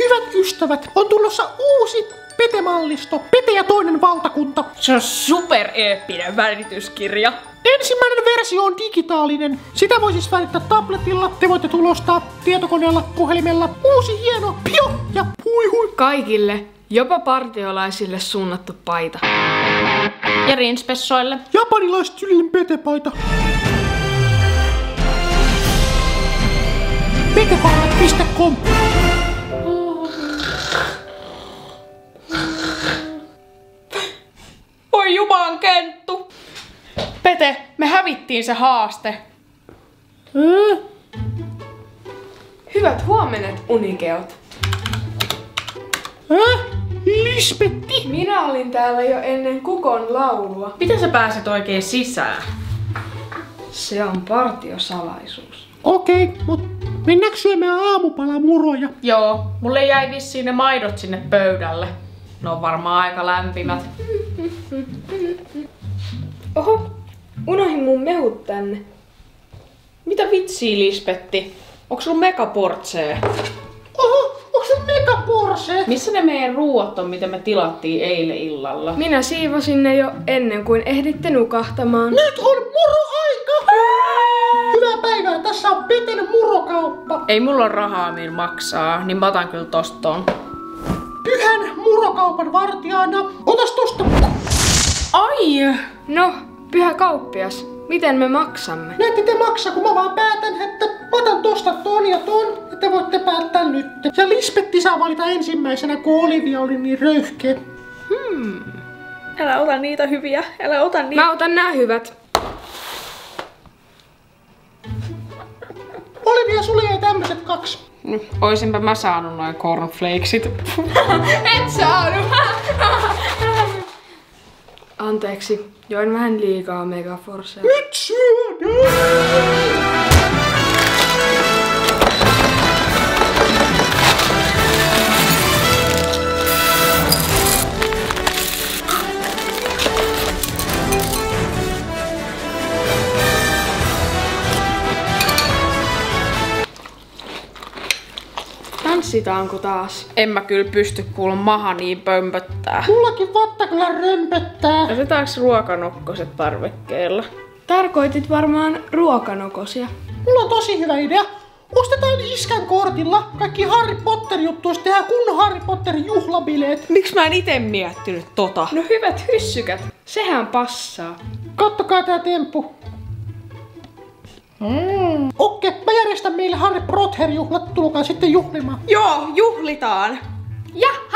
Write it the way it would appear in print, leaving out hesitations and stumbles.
Hyvät ystävät, on tulossa uusi Pete-mallisto. Pete ja toinen valtakunta. Se on super-eeppinen värityskirja. Ensimmäinen versio on digitaalinen. Sitä voi siis välittää tabletilla. Te voitte tulostaa tietokoneella, puhelimella. Uusi hieno pio ja hui. Kaikille, jopa partiolaisille suunnattu paita. Ja rinspessoille. Japanilaistyylinen Pete-paita. Petepallet.com. Oi juman kenttu. Pete, me hävittiin se haaste. Hyvät huomenet, unikeot. Lisbetti? Minä olin täällä jo ennen kukon laulua. Miten sä pääset oikein sisään? Se on partiosalaisuus. Okei, mut mennäänkö syömään aamupalamuroja? Joo, mulle jäi vissiin ne maidot sinne pöydälle. Ne on varmaan aika lämpimät. Oho, unohin mun mehut tänne. Mitä vitsiä, Lisbetti? Onks sulla megaportsee? Oho, onks se megaporse? Missä ne meidän ruuat on, mitä me tilattiin eilen illalla? Minä siivosin ne jo ennen kuin ehditte nukahtamaan. Nyt on muroaika! Hyvää päivää, tässä on Peten murokauppa. Ei mulla ole rahaa mihin maksaa, niin mä otan kyllä tosta ton. Pyhän murokaupan vartijana, otas tosta. Ai! No, pyhä kauppias, miten me maksamme? Näette te maksaa, kun mä vaan päätän, että mä otan tosta ton ja ton, ja te voitte päättää nyt. Ja Lisbetti saa valita ensimmäisenä, kun Olivia oli niin röyhkeä. Älä ota niitä hyviä, älä ota niitä. Mä otan nää hyvät. Olivia, sulle jäi tämmöset 2. Oisinpä mä saanut noin cornflakesit. Et saanut! Anteeksi, join vähän liikaa Megaforcea. Nyt syödään! Tanssitaanko taas? En mä kyllä pysty kuulla maha niin pömpöttää. Mullakin vatta kyllä römpöttää. Otetaanko ruokanokkoset parvekkeella? Tarkoitit varmaan ruokanokosia. Mulla on tosi hyvä idea. Ostetaan iskän kortilla kaikki Harry Potter juttuja, tehdään kunnon Harry Potterin juhlabileet. Miksi mä en ite miettinyt tota? No hyvät hyssykät, sehän passaa. Kattokaa tää temppu. Okei, mä järjestän meille Harry Potter juhlat, tulkaa sitten juhlimaan. Joo, juhlitaan! Ja